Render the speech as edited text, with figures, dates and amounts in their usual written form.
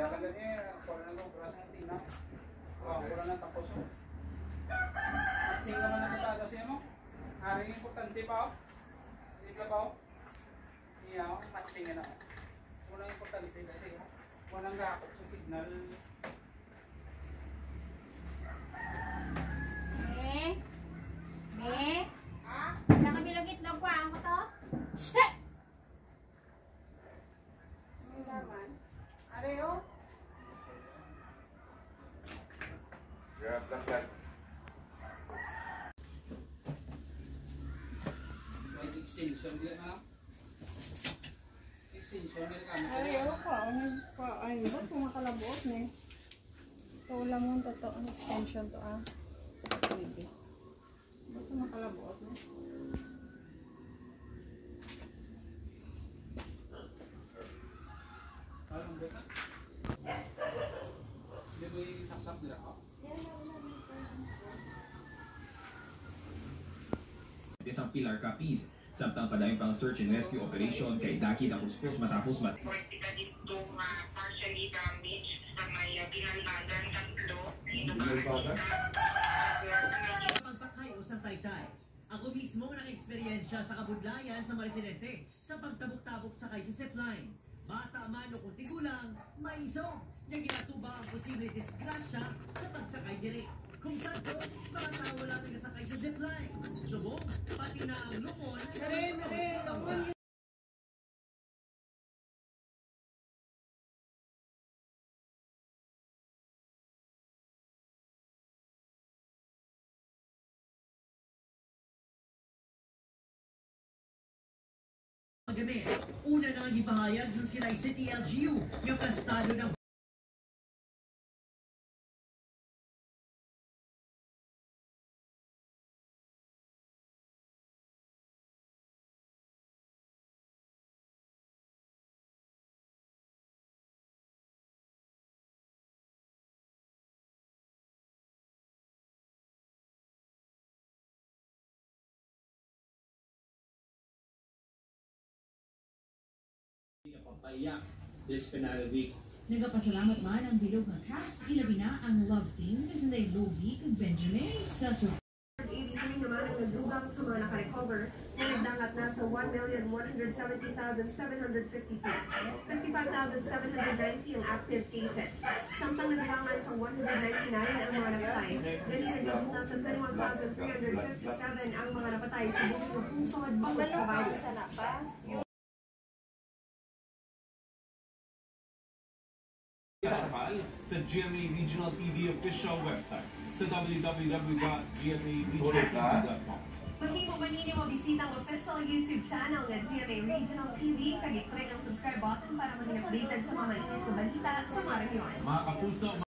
Kaya ka ganyan, wala na ng braso ng tina. Wala na tapos. Matsing naman na kita siya mo. Haring importante pa ako. Hindi ka pa ako. Iya, matsing na ako. Unang importante kasi walang gakot sa signal. Nakabilogit daw po ang to. Shit! Ano naman? Areo? Grab lang yan. May extension din na. Extension din kami. Areo pa. Ay, ba't kung makalabuot na eh? Ito lang mong totoo. Extension to ah. Pwede. Ba't kung makalabuot na? Parang ba ka? Hindi ba yung saksak nila ako? Isang Pilar Capiz, samtang padayon pang search and rescue operation kay Daki na kuskus matapos Kortika dito partially damaged sa may pinandagan tatlo. Pagpakayo sa Taytay. Ako mismo nang-eksperyensya sa kabudlayan sa mga residente sa pagtabok-tabok sakay sa zipline. Bata man o kung tigulang, may iso na ginatuba ang posible disgrasya sa pagsakay dire. Kung saan to, mga tao lang nagsakay sa zipline. Subok, pati na ang lumon. Lumon. Gabi, una na ang ipahayag sa Silay City LGU yung estado ng papayak this penal week. Nagapasalamat man ang bilog nga cast, ilabi na ang love team kasi na Lovie ug Benjamin sa 83 naman ang nagdugang sa mga nakarecover na nagdangat na sa 1,170,752. 55,790 ang active cases. Samtang nagdangan sa 199 ang mga napatay, ganyan nagdabot na sa 21,357 ang mga napatay sa buong pungsod bukod sa virus. Sa GMA Regional TV official website sa www.gmaregionaltv.com. Mahimo manini mo bisita ang official YouTube channel ng GMA Regional TV. Kag-click ang subscribe button para maging updated sa mga mainit na balita sa mga rehiyon. Mga kapuso,